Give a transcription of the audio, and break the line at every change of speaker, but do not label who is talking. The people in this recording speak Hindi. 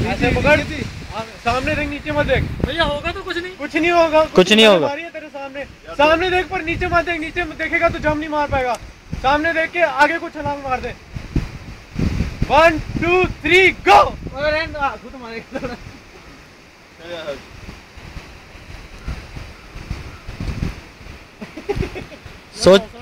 ऐसे पकड़, सामने देख, नीचे मत देख।
भैया होगा तो कुछ नहीं,
कुछ नहीं होगा,
कुछ नहीं होगा।
तेरे सामने, सामने देख पर नीचे मत देख, नीचे देखेगा तो जंप नहीं मार पाएगा। सामने देख के आगे को छलांग मार दे। 1 2 3 गो।
सोच